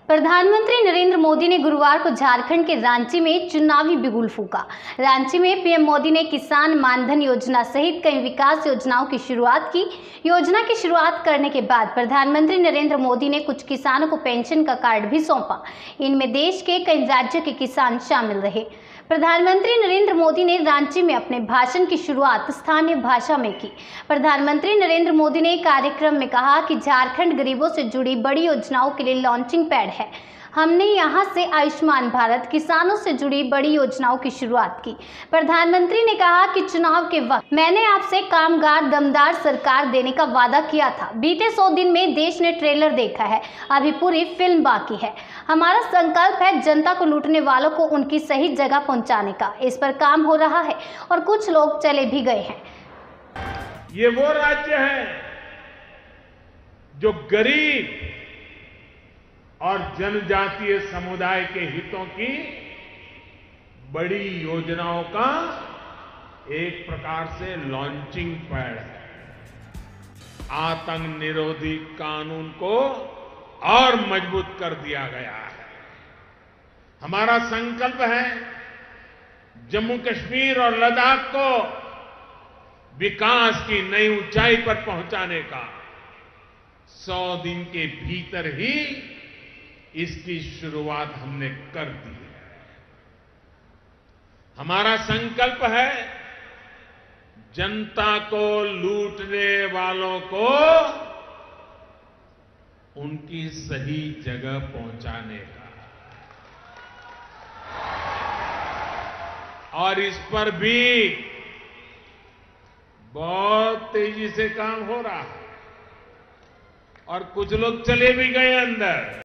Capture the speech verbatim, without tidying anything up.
प्रधानमंत्री नरेंद्र मोदी ने गुरुवार को झारखंड के रांची में चुनावी बिगुल फूंका। रांची में पीएम मोदी ने किसान मानधन योजना सहित कई विकास योजनाओं की शुरुआत की। योजना की शुरुआत करने के बाद प्रधानमंत्री नरेंद्र मोदी ने कुछ किसानों को पेंशन का कार्ड भी सौंपा। इनमें देश के कई राज्यों के किसान शामिल रहे। प्रधानमंत्री नरेंद्र मोदी ने रांची में अपने भाषण की शुरुआत स्थानीय भाषा में की। प्रधानमंत्री नरेंद्र मोदी ने कार्यक्रम में कहा कि झारखंड गरीबों से जुड़ी बड़ी योजनाओं के लिए लॉन्चिंग पैड है। हमने यहां से आयुष्मान भारत, किसानों से जुड़ी बड़ी योजनाओं की शुरुआत की। प्रधानमंत्री ने कहा कि चुनाव के वक्त मैंने आपसे कामगार दमदार सरकार देने का वादा किया था। बीते सौ दिन में देश ने ट्रेलर देखा है, अभी पूरी फिल्म बाकी है। हमारा संकल्प है जनता को लूटने वालों को उनकी सही जगह पहुंचाने का। इस पर काम हो रहा है और कुछ लोग चले भी गए हैं। ये वो राज्य है जो गरीब और जनजातीय समुदाय के हितों की बड़ी योजनाओं का एक प्रकार से लॉन्चिंग पैड है। आतंक निरोधी कानून को और मजबूत कर दिया गया है। हमारा संकल्प है जम्मू कश्मीर और लद्दाख को विकास की नई ऊंचाई पर पहुंचाने का। सौ दिन के भीतर ही इसकी शुरुआत हमने कर दी है। हमारा संकल्प है जनता को लूटने वालों को उनकी सही जगह पहुंचाने का, और इस पर भी बहुत तेजी से काम हो रहा है और कुछ लोग चले भी गए अंदर।